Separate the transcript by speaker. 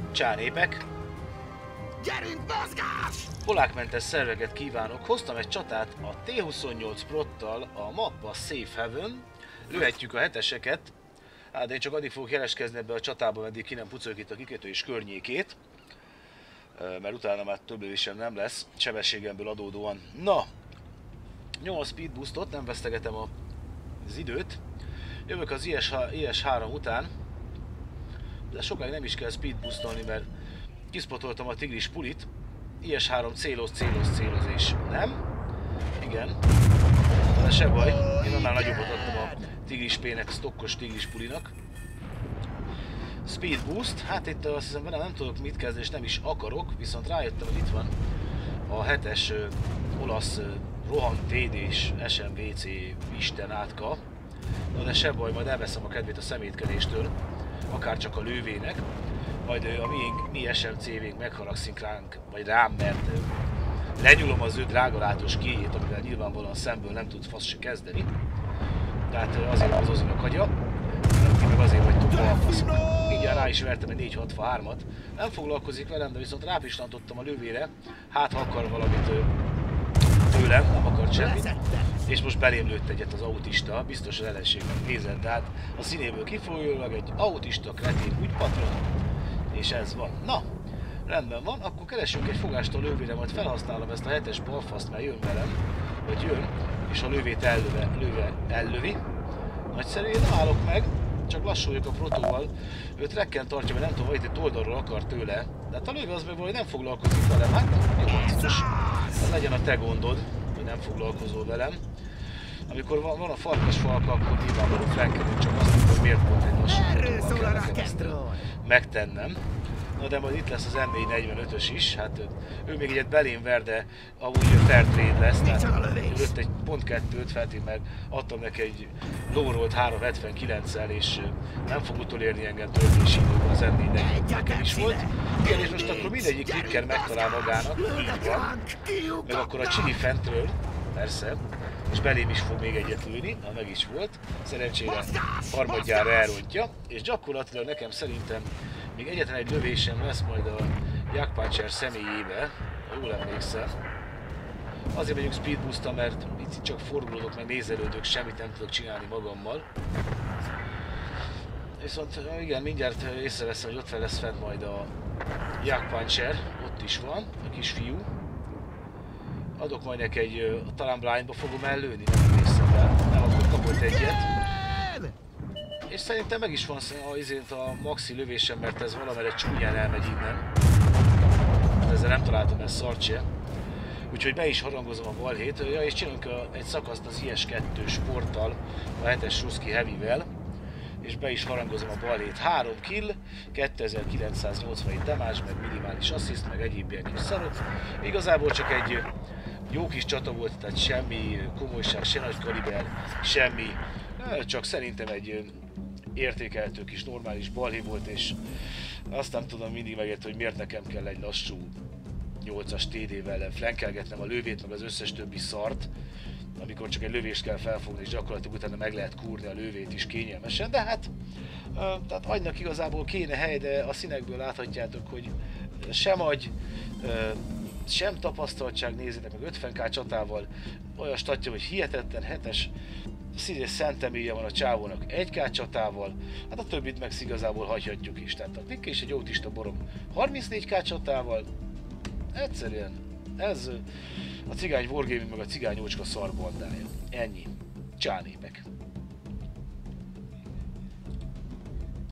Speaker 1: Csánépek.
Speaker 2: Gyerünk, mozgás!
Speaker 1: Polákmentes szerveket kívánok. Hoztam egy csatát a T-28 Prottal a mappa Safe Haven. Lőhetjük a heteseket. Hát de én csak addig fogok jeleskezni ebbe a csatába, meddig ki nem pucoljuk itt a kikötő és környékét. Mert utána már több lövésem nem lesz, sebességemből adódóan. Na! 8 speed boostot, nem vesztegetem az időt. Jövök az IS-3 után. De sokáig nem is kell speed boostolni, mert kiszpotoltam a tigris pulit. IS-3 céloz és nem? Igen. De se baj, én annál nagyobbat adtam a tigris P-nek, stokkos tigris pulinak. Speed boost, hát itt azt hiszem vele nem tudok mit kezdeni és nem is akarok, viszont rájöttem, hogy itt van a 7-es olasz rohant TD-s SMVC Isten átka. Na de se baj, majd elveszem a kedvét a szemétkedéstől, akár csak a lővének, majd mi SMCV-nk megharagszik ránk, vagy rám, mert lenyúlom az ő drágalátos kijét, amivel nyilvánvalóan szemből nem tud fasz se kezdeni. Tehát azért az Ozinak agya, meg azért, hogy tudja a faszok. Mindjárt rá is vertem egy 463-at. Nem foglalkozik velem, de viszont rápislantottam a lövére, hát ha akar valamit tőlem, nem akart semmit. És most belém lőtt egyet az autista, biztos az ellenségnek nézett, de hát a színéből kifolyólag egy autista kretén úgy patron, és ez van. Na, rendben van, akkor keresünk egy fogást a lövére, majd felhasználom ezt a 7-es balfaszt, mert jön velem, vagy jön, és a lövét ellövi. Nagyszerű, én nem állok meg, csak lassuljuk a protóval. Őt rekken tartja, mert nem tudom, hogy itt oldalról akar tőle. De hát a lövő az meg valahogy nem foglalkozik velem, hát jó harcos. Hát legyen a te gondod, hogy nem foglalkozol velem. Amikor van a farkas falka, akkor nyilvánvaló flankelünk, csak azt mondom, hogy miért pont egy lassú protóval kell nekem ezt megtennem. Na de majd itt lesz az M445-ös is, hát ő még egyet belém ver, de amúgy fair trade lesz, tehát lőtt egy pont 2-5 feltétlenül, mert adtam neki egy low-rollt 379-szel, és nem fog utolérni engem töltési időben, az M445 nekem is volt. Igen, és most akkor mindegyik klikker megtalál magának, így van, meg akkor a csili fentről, persze, és belém is fog még egyet lőni, ha meg is volt, szerencsére harmadjára elrontja, és gyakorlatilag nekem szerintem még egyetlen egy lövésem lesz majd a Jagdpanzer személyébe, ha jól emlékszem. Azért megyünk speed boost-a, mert itt csak forgulódok, meg nézelődök, semmit nem tudok csinálni magammal. Viszont igen, mindjárt észreveszem, hogy ott lesz fent majd a Jagdpanzer, ott is van, a kisfiú. Adok majd neki egy, talán blindba fogom ellőni, nem emlékszem rá, nem, akkor kapott egyet. És szerintem meg is van a maxi lövésem, mert ez valamelyre csúnyán elmegy innen. Ezzel nem találtam ezt szart se. Úgyhogy be is harangozom a balhét. Ja, és csinálunk egy szakaszt az IS-2 sporttal, a 7-es Ruszki Heavy-vel. És be is harangozom a balhét. 3 kill, 2987 damage, meg minimális assist, meg egyéb ilyen kis szarok. Igazából csak egy jó kis csata volt, tehát semmi komolyság, se nagy kaliber, semmi. Csak szerintem egy értékelhető kis normális balhé volt, és azt nem tudom mindig megérteni, hogy miért nekem kell egy lassú 8-as TD-vel flankelgetnem a lövét, meg az összes többi szart, amikor csak egy lövést kell felfogni, és gyakorlatilag utána meg lehet kúrni a lövét is kényelmesen, de hát tehát agynak igazából kéne hely, de a színekből láthatjátok, hogy sem agy, sem tapasztaltság, nézzétek meg 50k csatával, olyan statja, hogy hihetetlen 7-es színes szentemélye van a csávónak 1k csatával, hát a többit meg igazából hagyhatjuk is. Tehát a klikk és egy autista borom 34k csatával, egyszerűen ez a cigány wargaming meg a cigány ócska szarbandája. Ennyi. Csánépek.